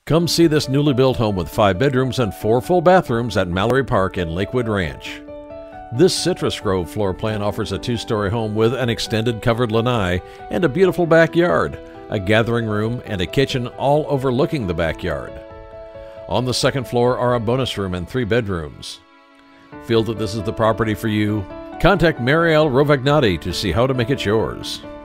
Come see this newly built home with 5 bedrooms and 4 full bathrooms at Mallory Park in Lakewood Ranch. This Citrus Grove floor plan offers a 2-story home with an extended covered lanai and a beautiful backyard, a gathering room, and a kitchen all overlooking the backyard. On the second floor are a bonus room and 3 bedrooms. Feel that this is the property for you? Contact Mariel Rovagnati to see how to make it yours.